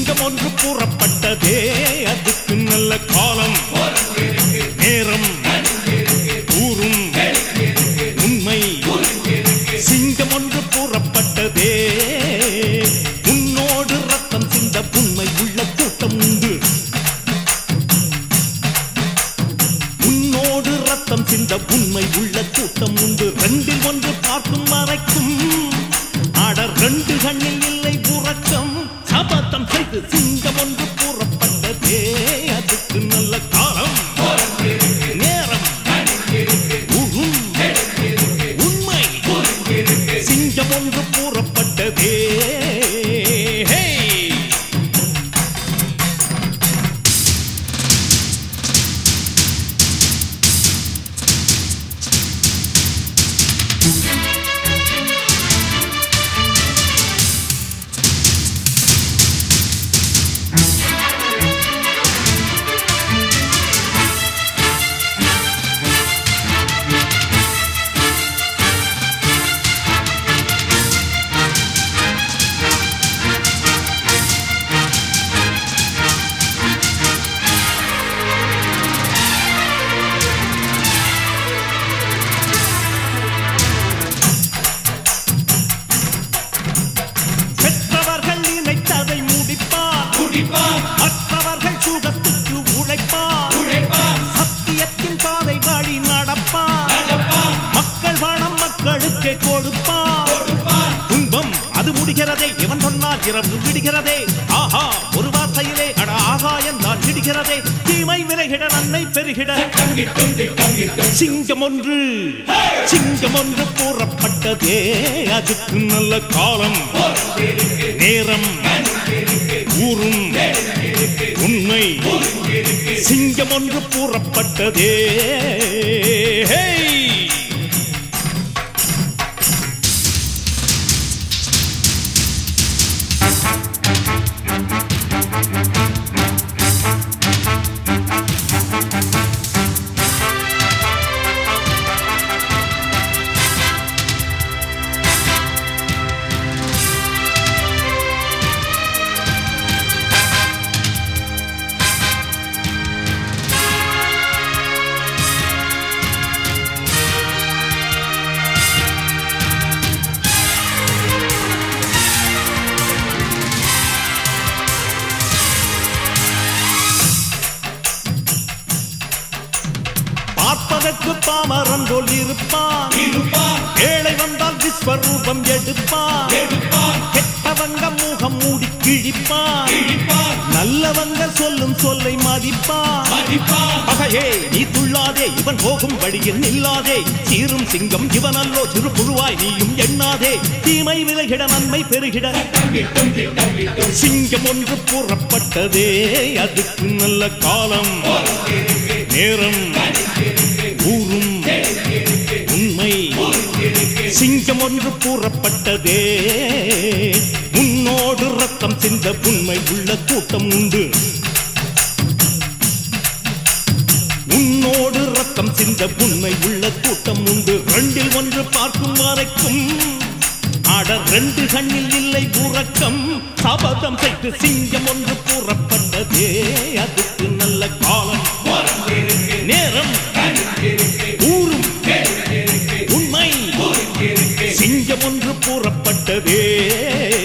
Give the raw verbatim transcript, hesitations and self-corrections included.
சிங்கம் ஒன்று கூறப்பட்டதே அதுக்கு நல்ல காலம் நேரம் ஊரும் உண்மை சிங்கம் ஒன்று கூறப்பட்டதே உன்னோடு ரத்தம் சிந்த உண்மை உள்ள கூட்டம் உண்டு உன்னோடு ரத்தம் சிந்த உண்மை உள்ள கூட்டம் உண்டு ரெண்டில் ஒன்று பார்க்கும் வரைக்கும் ஆட ரெண்டு கண்ணில் இல்லை உறக்கம் சபதம் செய்து சிங்கம் ஒன்று கூறப்பட்டதே அதுக்கு நல்ல காலம் நேரம் ஊரும் உண்மை சிங்கம் ஒன்று கூறப்பட்டதே மற்றவர்கள் சுகத்துக்கு உழைப்பார் சத்தியத்தின் பாதை வழி நடப்பார் மக்கள் பணம் மக்களுக்கே கொடுப்பார் துன்பம் அது முடிகிறதே இவன் சொன்னால் இரவு விடுகிறதே ஆஹா ஒரு வார்த்தையிலே அட ஆகா என்றால் விடுகிறதே தீமை விலகிட நன்மை பெருகிட சிங்கம் ஒன்று சிங்கம் ஒன்று கூறப்பட்டதே அதுக்கு நல்ல காலம் நேரம் ஊரும் உண்மை சிங்கம் ஒன்று கூறப்பட்டதே பார்ப்பதற்கு பாமரன் போல் இருப்பான் ஏழை வந்தால் விஸ்வரூபம் எடுப்பான் கெட்டவங்க முகம் மூடி கிழிப்பான் நல்லவங்க சொல்லும் சொல்லை மதிப்பான் பகையே நீ துள்ளாதே இவன் போகும் வழியில் நில்லாதே சீரும் சிங்கம் இவன் அல்லோ சிறு புழுவாய் நீயும் எண்ணாதே தீமை விலகிட நன்மை பெருகிட சிங்கம் ஒன்று கூறப்பட்டதே அதுக்கு நல்ல காலம் நேரம் ஊரும் உண்மை சிங்கம் ஒன்று கூறப்பட்டதே உன்னோடு ரத்தம் சிந்த உண்மை உள்ள கூட்டம் உண்டு உன்னோடு ரத்தம் சிந்த உண்மை உள்ள கூட்டம் உண்டு ரெண்டில் ஒன்று பார்க்கும் வரைக்கும் ஆட ரெண்டு கண்ணில் இல்லை உறக்கம் சபதம் செய்து சிங்கம் ஒன்று கூறப்பட்டதே அதுக்கு நல்ல காலம் நேரம் ஊரும் உண்மை சிங்கம் ஒன்று கூறப்பட்டதே